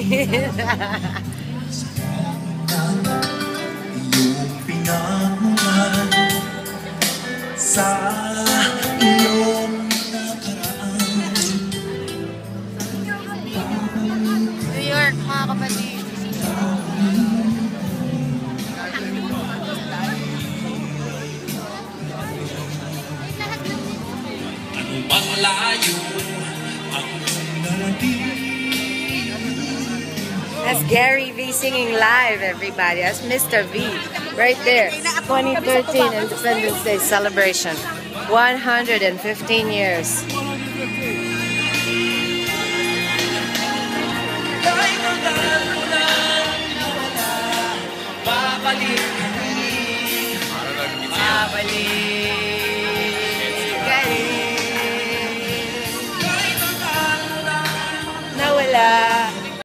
Sa iyong nakaraan. New York, mga kapatid. Ano bang layo ang narating? That's Gary V singing live, everybody. That's Mr. V right there. 2013 Independence Day celebration. 115 years.